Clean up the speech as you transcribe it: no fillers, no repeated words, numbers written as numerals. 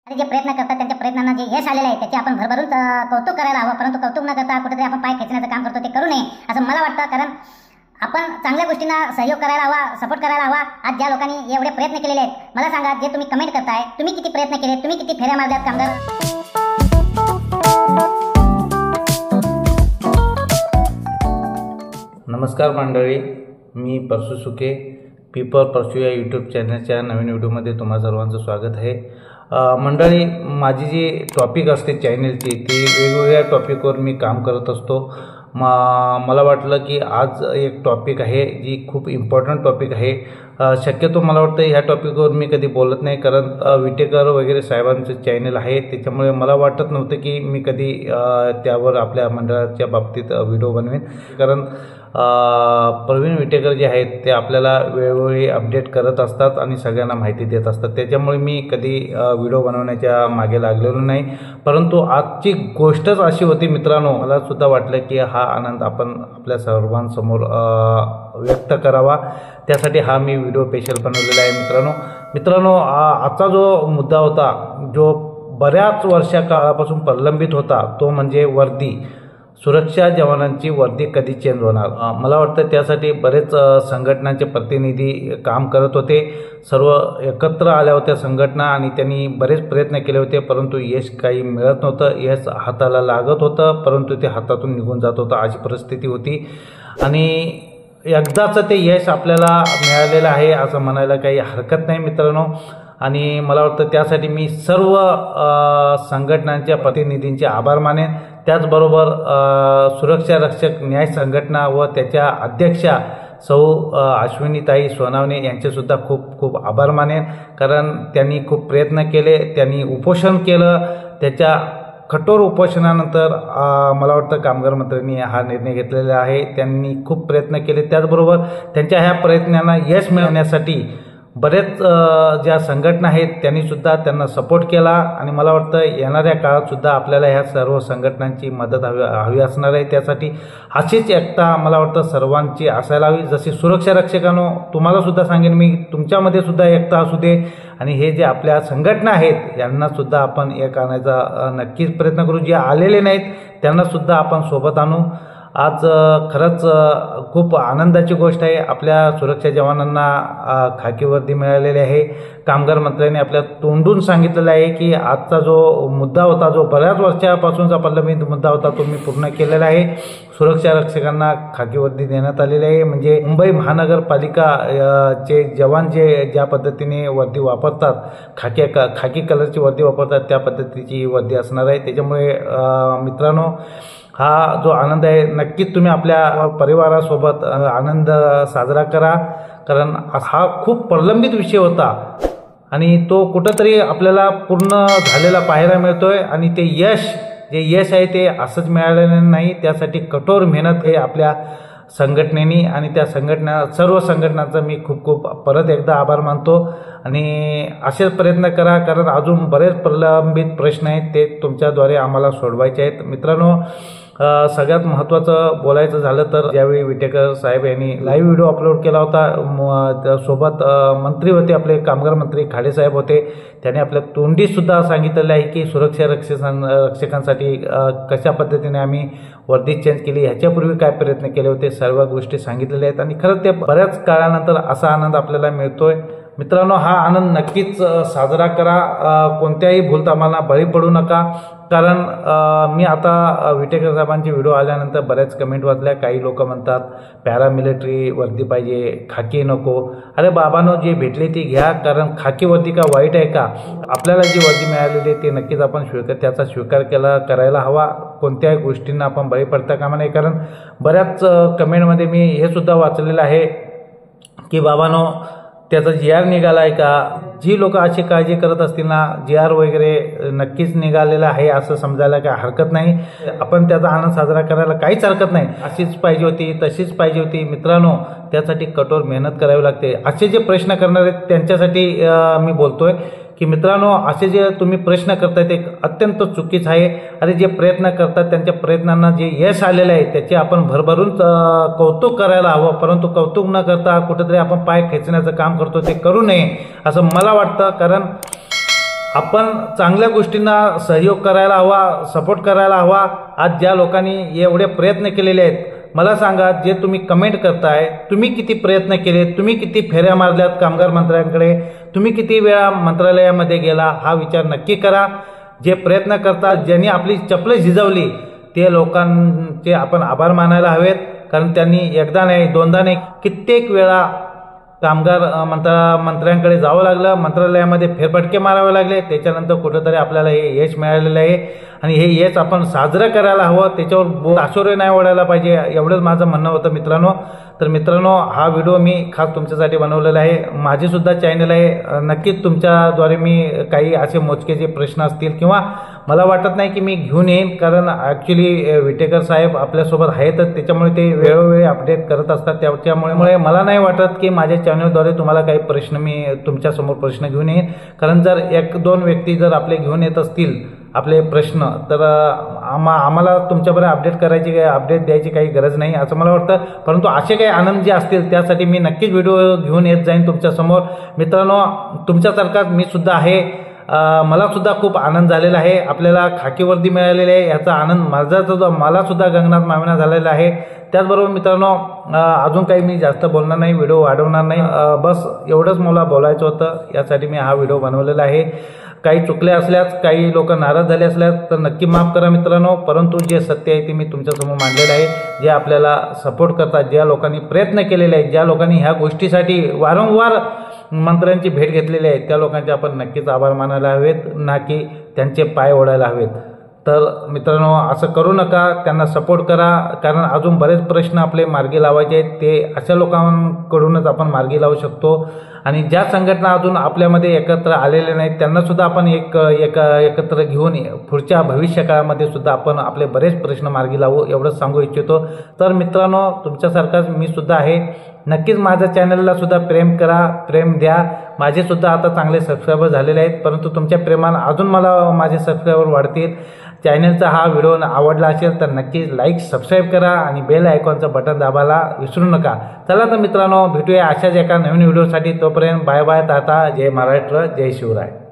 आणि जे प्रयत्न करतात त्यांच्या प्रयत्नांना जे यश आलेलं आहे त्याचे आपण भरभरून कौतुक करायला हवं, परंतु कौतुक न करता कुठेतरी आपण पाय खेचण्याचं काम करतो ते करू नये असं मला वाटतं. कारण आपण चांगल्या गोष्टींना सहयोग करायला हवा, सपोर्ट करायला हवा. आज ज्या लोकांनी एवढे प्रयत्न केलेले आहेत, मला सांगा जे तुम्ही कमेंट करताय, तुम्ही किती प्रयत्न केले, तुम्ही किती फेऱ्या मारल्यात कामगार. नमस्कार मंडळी, मी परसू सुके, पीपल परसू या यूट्यूब चॅनलच्या नवीन व्हिडिओमध्ये तुम्हा सर्वांचं स्वागत आहे. मंडळी, माझी जी टॉपिक असते चॅनलची ती वेगवेगळ्या टॉपिकवर मी काम करत असतो. मला वाटलं की आज एक टॉपिक आहे जी खूप इम्पॉर्टंट टॉपिक आहे. शक्यतो मला वाटतं ह्या टॉपिकवर मी कधी बोलत नाही, कारण विटेकर वगैरे साहेबांचं चॅनल आहे, त्याच्यामुळे मला वाटत नव्हतं की मी कधी त्यावर आपल्या मंडळाच्या बाबतीत व्हिडिओ बनवेन. कारण प्रवीण विटेकर जे आहेत ते आपल्याला वेळोवेळी अपडेट करत असतात आणि सगळ्यांना माहिती देत असतात, त्याच्यामुळे मी कधी व्हिडिओ बनवण्याच्या मागे लागलेलो नाही. परंतु आजची गोष्टच अशी होती मित्रांनो, मला सुद्धा वाटलं की हा आनंद आपण आपल्या सर्वांसमोर व्यक्त करावा, त्यासाठी हा मी व्हिडिओ स्पेशल बनवलेला आहे. मित्रांनो, आजचा जो मुद्दा होता जो बऱ्याच वर्षा काळापासून प्रलंबित होता तो म्हणजे वर्दी. सुरक्षा जवानांची वर्दी कधी चेंज होणार. मला वाटतं त्यासाठी बरेच संघटनांचे प्रतिनिधी काम करत होते. सर्व एकत्र आल्या होत्या संघटना आणि त्यांनी बरेच प्रयत्न केले होते, परंतु यश काही मिळत नव्हतं. यश हाताला लागत होतं परंतु ते हातातून निघून जात होतं, अशी परिस्थिती होती. आणि एकदाचं ते यश आपल्याला मिळालेलं आहे असं म्हणायला काही हरकत नाही मित्रांनो. आणि मला वाटतं त्यासाठी मी सर्व संघटनांच्या प्रतिनिधींचे आभार मानेन. त्याचबरोबर सुरक्षा रक्षक न्याय संघटना व त्याच्या अध्यक्षा सौ अश्विनीताई सोनावणे यांचेसुद्धा खूप खूप आभार मानेन, कारण त्यांनी खूप प्रयत्न केले, त्यांनी उपोषण केलं. त्याच्या कठोर उपोषणानंतर मला वाटतं कामगार मंत्र्यांनी हा निर्णय घेतलेला आहे. त्यांनी खूप प्रयत्न केले, त्याचबरोबर त्यांच्या ह्या प्रयत्नांना यश मिळवण्यासाठी बरेच ज्या संघटना आहेत त्यांनीसुद्धा त्यांना सपोर्ट केला. आणि मला वाटतं येणाऱ्या काळातसुद्धा आपल्याला ह्या सर्व संघटनांची मदत हवी असणार आहे. त्यासाठी अशीच एकता मला वाटतं सर्वांची असायला हवी. जशी सुरक्षा रक्षकांनो, तुम्हालासुद्धा सांगेन मी, तुमच्यामध्ये सुद्धा एकता असू दे. आणि हे जे आपल्या संघटना आहेत यांनासुद्धा आपण एक आणायचा नक्कीच प्रयत्न करू. जे आलेले नाहीत त्यांनासुद्धा आपण सोबत आणू. आज खरंच खूप आनंदाची गोष्ट आहे. आपल्या सुरक्षा जवानांना खाकी वर्दी मिळालेली आहे. कामगार मंत्र्यांनी आपल्या तोंडून सांगितलेलं आहे की आजचा जो मुद्दा होता, जो बऱ्याच वर्षापासूनचा प्रलंबित मुद्दा होता, तो मी पूर्ण केलेला आहे. सुरक्षा रक्षकांना खाकी वर्दी देण्यात आलेली आहे. म्हणजे मुंबई महानगरपालिका चे जवान जे ज्या पद्धतीने वर्दी वापरतात, खाकी कलरची वर्दी वापरतात, त्या पद्धतीची वर्दी असणार आहे. त्याच्यामुळे मित्रांनो, हा जो आनंद आहे नक्कीच तुम्ही आपल्या परिवारासोबत आनंद साजरा करा, कारण हा खूप प्रलंबित विषय होता आणि तो कुठंतरी आपल्याला पूर्ण झालेला पाहायला मिळतोय. आणि ते यश आहे ते असंच मिळालेलं नाही, त्यासाठी कठोर मेहनत हे आपल्या संघटनेनी आणि त्या सर्व संघटनांचा मी खूप खूप परत एकदा आभार मानतो. आणि असेच प्रयत्न करा, कारण अजून बरेच प्रलंबित प्रश्न आहेत ते तुमच्याद्वारे आम्हाला सोडवायचे आहेत. मित्रांनो, सगळ्यात महत्त्वाचं बोलायचं झालं तर ज्यावेळी विटेकर साहेब यांनी लाईव्ह व्हिडिओ अपलोड केला होता, सोबत मंत्री होते, आपले कामगार मंत्री खाडे साहेब होते, त्यांनी आपल्या तोंडीसुद्धा सांगितलेलं आहे की सुरक्षा रक्षकांसाठी कशा पद्धतीने आम्ही वर्दी चेंज केली, ह्याच्यापूर्वी काय प्रयत्न केले होते, सर्व गोष्टी सांगितलेल्या आहेत. आणि खरंच ते बऱ्याच काळानंतर असा आनंद आपल्याला मिळतोय. मित्रांनो, हा आनंद नक्कीच साजरा करा. कोणत्याही भूलथापांना बळी पडू नका, कारण मी आता विटेकर साहेबांचे व्हिडिओ आल्यानंतर बऱ्याच कमेंट वाचल्या. काही लोक म्हणतात पॅरामिलिटरी वर्दी पाहिजे, खाकी नको. अरे बाबांनो, जे भेटले ती घ्या, कारण खाकी वर्दी का वाईट आहे का? आपल्याला जी वर्दी मिळालेली आहे ते नक्कीच आपण त्याचा स्वीकार करायला हवा. कोणत्याही गोष्टींना आपण बळी पडता कामा नये, कारण बऱ्याच कमेंटमध्ये मी हे सुद्धा वाचलेलं आहे की बाबांनो, त्याचा GR निघाला आहे का? जी लोक अशी काळजी करत असतील ना, GR वगैरे नक्कीच निघालेला आहे असं समजायला काय हरकत नाही. आपण त्याचा आनंद साजरा करायला काहीच हरकत नाही. अशीच पाहिजे होती, तशीच पाहिजे होती. मित्रांनो, त्यासाठी कठोर मेहनत करावी लागते. असे जे प्रश्न करणार आहेत त्यांच्यासाठी मी बोलतोय की मित्रांनो, असे जे तुम्ही प्रश्न करताय ते अत्यंत चुकीचं आहे. आणि जे प्रयत्न करतात त्यांच्या प्रयत्नांना जे यश आलेलं आहे त्याचे आपण भरभरून कौतुक करायला हवं, परंतु कौतुक न करता कुठेतरी आपण पाय खेचण्याचं काम करतो ते करू नये असं मला वाटतं. कारण आपण चांगल्या गोष्टींना सहयोग करायला हवा, सपोर्ट करायला हवा. आज ज्या लोकांनी एवढे प्रयत्न केलेले आहेत, मला सांगा, जे तुम्ही कमेंट करताय, तुम्ही किती प्रयत्न केले, तुम्ही किती फेऱ्या मारल्यात कामगार मंत्र्यांकडे, तुम्ही किती वेळा मंत्रालयामध्ये गेला, हा विचार नक्की करा. जे प्रयत्न करतात, ज्यांनी आपली चपलं झिजवली, ते लोकांचे आपण आभार मानायला हवेत. कारण त्यांनी एकदा नाही, दोनदा नाही, कित्येक वेळा कामगार मंत्र्यांकडे जावं लागलं, मंत्रालयामध्ये फेरफटके मारावे लागले. त्याच्यानंतर कुठेतरी आपल्याला हे यश मिळालेलं आहे आणि हे यश आपण साजरं करायला हवं. त्याच्यावर आशोरे नाही ओढायला पाहिजे, एवढंच माझं म्हणणं होतं मित्रांनो. तर मित्रांनो, हा व्हिडिओ मी खास तुमच्यासाठी बनवलेला आहे. माझीसुद्धा चॅनल आहे. नक्कीच तुमच्याद्वारे मी काही असे मोजके जे प्रश्न असतील किंवा मला वाटत नाही की मी घेऊन येईन, कारण ॲक्च्युली विटेकर साहेब आपल्यासोबत आहेतच, त्याच्यामुळे ते वेळोवेळी अपडेट करत असतात. त्याच्यामुळे मला नाही वाटत की माझ्या चॅनलद्वारे तुम्हाला काही प्रश्न मी तुमच्यासमोर प्रश्न घेऊन येईन. कारण जर एक दोन व्यक्ती जर आपले घेऊन येत असतील आपले प्रश्न, तर आम्हाला तुमच्याबरोबर अपडेट द्यायची काही गरज नाही असं मला वाटतं. परंतु असे काही आनंद जे असतील त्यासाठी मी नक्कीच व्हिडिओ घेऊन येत जाईन तुमच्यासमोर. मित्रांनो, तुमच्यासारखाच मी सुद्धा आहे. मला सुद्धा खूप आनंद झालेला आहे. आपल्याला खाकी वर्दी मिळालेली आहे, याचा आनंद मला सुद्धा गगनात मावेना झालेला आहे. त्याचबरोबर मित्रांनो, अजून काही मी जास्त बोलणार नाही, व्हिडिओ वाढवणार नाही. बस एवढंच मला बोलायचं होतं, यासाठी मी हा व्हिडिओ बनवलेला आहे. काही चुकले असल्यास, काही लोक नाराज झाले असल्यास तर नक्की माफ करा मित्रांनो. परंतु जे सत्य आहे ते मी तुमच्यासमोर मांडलेलं आहे. जे आपल्याला सपोर्ट करतात, ज्या लोकांनी प्रयत्न केलेले आहेत, ज्या लोकांनी ह्या गोष्टीसाठी वारंवार मंत्र्यांची भेट घेतलेली आहे, त्या लोकांचे आपण नक्कीच आभार मानायला हवेत, ना की त्यांचे पाय ओढायला हवेत. तर मित्रांनो, असं करू नका, त्यांना सपोर्ट करा. कारण अजून बरेच प्रश्न आपले मार्गी लावायचे आहेत, ते अशा लोकांकडूनच आपण मार्गी लावू शकतो. आणि ज्या संघटना अजून आपल्यामध्ये एकत्र आलेल्या नाहीत, त्यांनासुद्धा आपण एकत्र घेऊन पुढच्या भविष्यकाळामध्ये सुद्धा आपण आपले बरेच प्रश्न मार्गी लावू, एवढंच सांगू इच्छितो. तर मित्रांनो, तुमच्यासारखाच मी सुद्धा आहे. नक्कीच माझ्या चॅनलला सुद्धा प्रेम करा, प्रेम द्या. माझे सुद्धा आता चांगले सबस्क्रायबर झालेले आहेत, परंतु तुमच्या प्रेमानं अजून मला माझे सबस्क्रायबर वाढतील. चॅनलचा हा व्हिडिओ आवडला असेल तर नक्कीच लाईक, सबस्क्राईब करा आणि बेल आयकॉनचं बटन दाबायला विसरू नका. चला तर मित्रांनो, भेटूया अशाच एका नवीन व्हिडिओसाठी. तोपर्यंत बाय बाय, टाटा, जय महाराष्ट्र, जय शिवराय.